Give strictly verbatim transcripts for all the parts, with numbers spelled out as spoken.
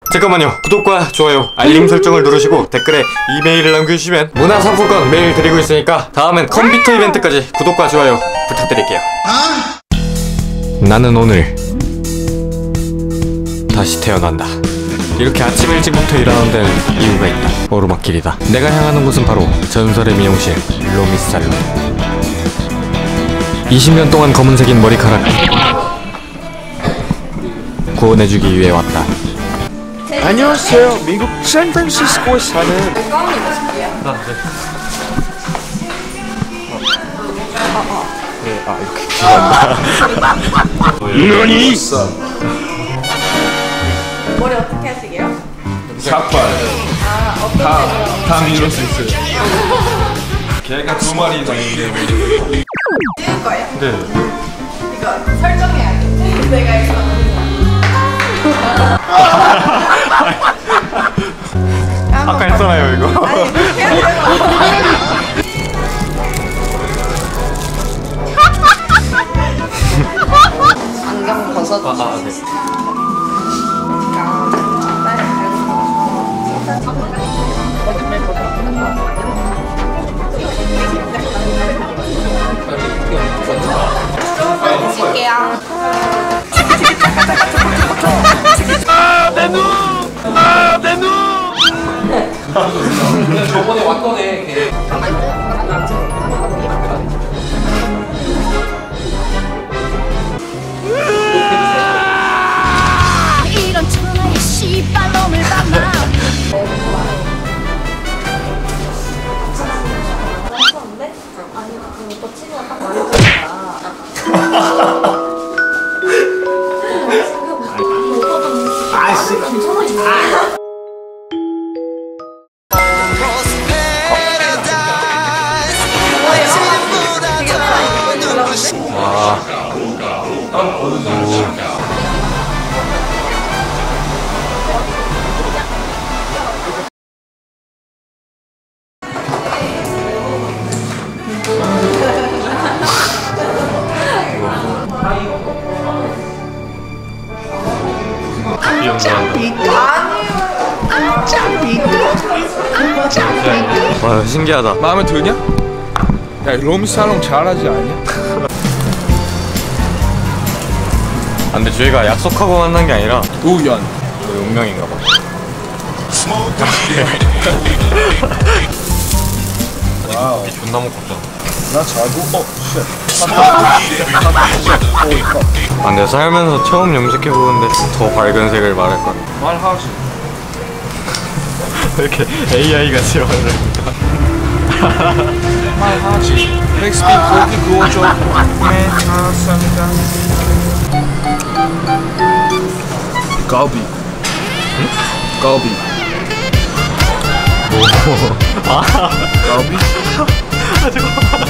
잠깐만요. 구독과 좋아요, 알림 설정을 누르시고 댓글에 이메일을 남겨주시면 문화상품권 메일 드리고 있으니까 다음엔 컴퓨터 이벤트까지 구독과 좋아요 부탁드릴게요. 나는 오늘 다시 태어난다. 이렇게 아침 일찍부터 일하는 데는 이유가 있다. 오르막길이다. 내가 향하는 곳은 바로 전설의 미용실 로미살론. 이십 년 동안 검은색인 머리카락 구원해주기 위해 왔다. 안녕하세요. 미국 샌프란시스코에 사는 가운 입으실게요. 아, 네. 네, 아 이렇게 너니? 머리 어떻게 하시게요? 삭발 아, 어떤 다, 색으로? 다 밀을 수 있어요. 개가 두 마리 다니는데 찍을 거예요? 네. 이거 설정해야겠지? 내가 이거 아까 했잖아요 이거. 아니 그렇게 하려고 안경 벗어 아, 아, 네. 드실게요. 아, 내 눈! 아, 내 눈! 저번에 왔던 애 걔. 이런 천하의 씨발놈을 봤나. 와 신기하다. 마음에 드냐? 야, 로미살롱 잘하지 않냐? 아, 근데 저희가 약속하고 만난 게 아니라 우연. 우리 운명인가 봐. 와우. 이 존나 먹었잖아. 나 자고, 어, 쉣. 아, 근데 살면서 처음 염색해보는데 더 밝은 색을 말할 거야. 말하지. 이렇게 에이아이 같이 말을 말하지. 넥스피 고기 구워줘. 네, 감사합니다. 갈비. 응? 갈비. 뭐? 아, 갈비? 아 잠깐만.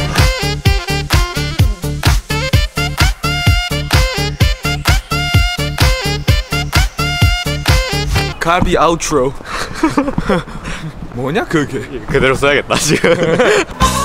갈비 아우트로. 뭐냐 그게? 그대로 써야겠다 지금.